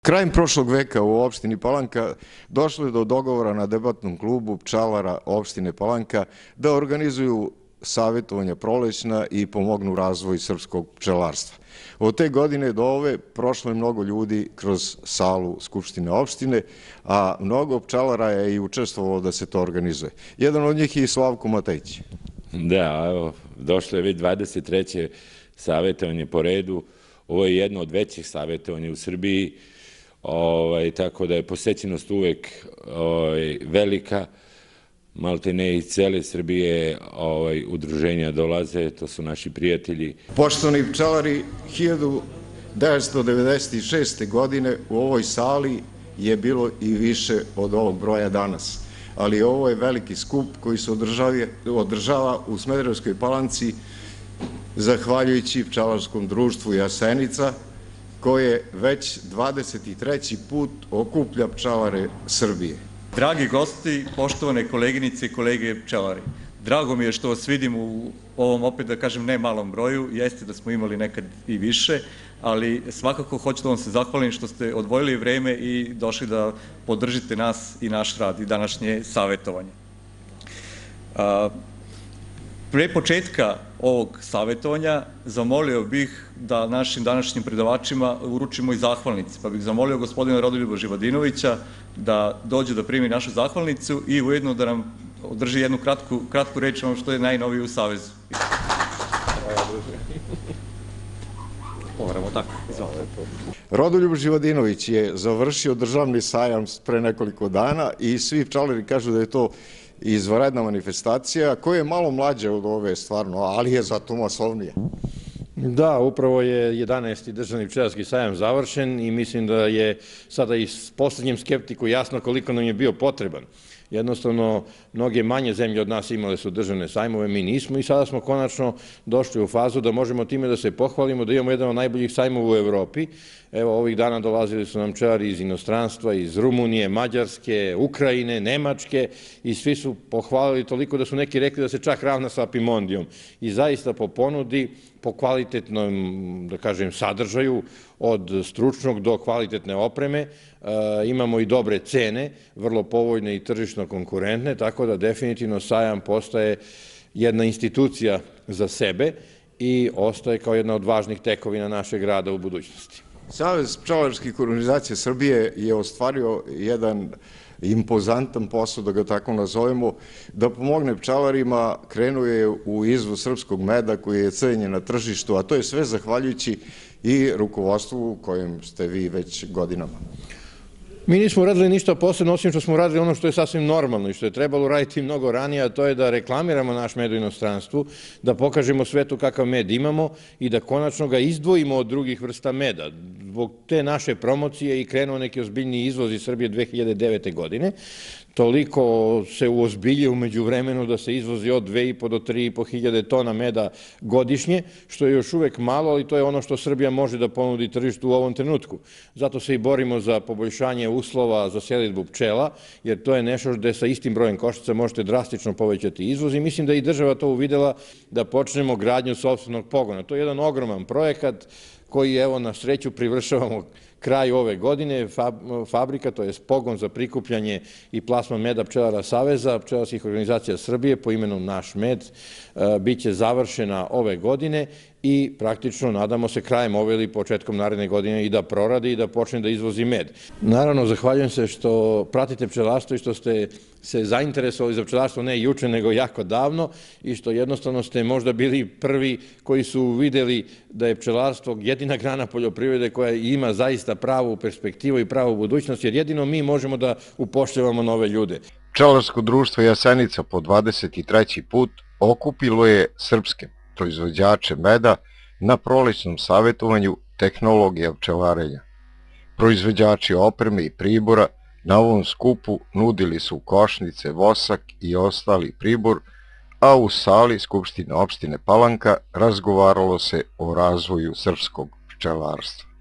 Krajem prošlog veka u opštini Palanka došlo je do dogovora na debatnom klubu pčelara opštine Palanka da organizuju savjetovanja prolećna i pomognu razvoju srpskog pčelarstva. Od te godine do ove prošlo je mnogo ljudi kroz salu Skupštine opštine, a mnogo pčelara je i učestvovalo da se to organizuje. Jedan od njih je i Slavko Matejić. Da, evo, došlo je već 23. savjetovanje po redu. Ovo je jedno od većih savjetovanja u Srbiji, tako da je posećenost uvek velika. Maltene iz cele Srbije udruženja dolaze, to su naši prijatelji. Poštovani pčelari, 1996. godine u ovoj sali je bilo i više od ovog broja danas. Ali ovo je veliki skup koji se održava u Smederevskoj Palanci zahvaljujući pčelarskom društvu Jasenica, koje već 23. put okuplja pčelare Srbije. Dragi gosti, poštovane koleginice i kolege pčelari, drago mi je što vas vidim u ovom, opet da kažem, ne malom broju, jeste da smo imali nekad i više, ali svakako hoću da vam se zahvalim što ste odvojili vreme i došli da podržite nas i naš rad i današnje savjetovanje. Pre početka ovog savjetovanja zamolio bih da našim današnjim predavačima uručimo i zahvalnice, pa bih zamolio gospodina Rodoljuba Živadinovića da dođe da primi našu zahvalnicu i ujedno da nam održi jednu kratku reč ono što je najnovije u Savezu. Rodoljub Živadinović je završio državni sajam pre nekoliko dana i svi pčelari kažu da je to izvanredna manifestacija koja je malo mlađa od ove stvarno, ali je zato masovnija. Da, upravo je 11. državni pčelarski sajam završen i mislim da je sada i poslednjem skeptiku jasno koliko nam je bio potreban. Jednostavno, mnoge manje zemlje od nas imale su državne sajmove, mi nismo i sada smo konačno došli u fazu da možemo time da se pohvalimo, da imamo jedan od najboljih sajmova u Evropi. Evo, ovih dana dolazili su nam pčelari iz inostranstva, iz Rumunije, Mađarske, Ukrajine, Nemačke i svi su pohvalili toliko da su neki rekli da se čak ravna sa Apimondijom. I zaista po ponudi, po kvalitetnom, da kažem, sadržaju, od stručnog do kvalitetne opreme, imamo i dobre cene, vrlo povoljne i tržišno konkurentne, tako da definitivno sajam postaje jedna institucija za sebe i ostaje kao jedna od važnih tekovina našeg rada u budućnosti. Savez pčelarskih organizacija Srbije je ostvario jedan impozantan posao, da ga tako nazovemo, da pomogne pčelarima. Krenuo je u izvoz srpskog meda koji je cenjen na tržištu, a to je sve zahvaljujući i rukovodstvu u kojem ste vi već godinama. Mi nismo radili ništa posebno, osim što smo radili ono što je sasvim normalno i što je trebalo raditi mnogo ranije, a to je da reklamiramo naš med u inostranstvu, da pokažemo svetu kakav med imamo i da konačno ga izdvojimo od drugih vrsta meda. Zbog te naše promocije i krenuo neki ozbiljni izvoz iz Srbije 2009. godine. Toliko se uozbiljio umeđu vremenu da se izvozi od 2,5 do 3,5 hiljade tona meda godišnje, što je još uvek malo, ali to je ono što Srbija može da ponudi tržištu u ovom trenutku. Zato se i borimo za poboljšanje uslova za selidbu pčela, jer to je nešto gde sa istim brojem koštica možete drastično povećati izvoz i mislim da je i država to uvidela da počnemo gradnju sopstvenog pogona. To je jedan ogroman projekat koji, evo, na sreću privršavamo kraj ove godine. Fabrika, to je pogon za prikupljanje i plasman meda pčelara Saveza pčelarskih organizacija Srbije po imenu Naš med, biće završena ove godine i praktično nadamo se krajem ove ili početkom naredne godine i da proradi i da počne da izvozi med. Naravno, zahvaljujem se što pratite pčelarstvo i što ste se zainteresovali za pčelarstvo ne juče nego jako davno i što jednostavno ste možda bili prvi koji su videli da je pčelarstvo jedina grana poljoprivrede koja ima zaista pravu perspektivu i pravu budućnost, jer jedino mi možemo da upošljavamo nove ljude. Pčelarsko društvo Jasenica po 23. put okupilo je srpske proizvođače meda na prolećnom savjetovanju tehnologija pčelarenja. Proizvođači opreme i pribora na ovom skupu nudili su košnice, vosak i ostali pribor, a u sali Skupštine opštine Palanka razgovaralo se o razvoju srpskog pčelarstva.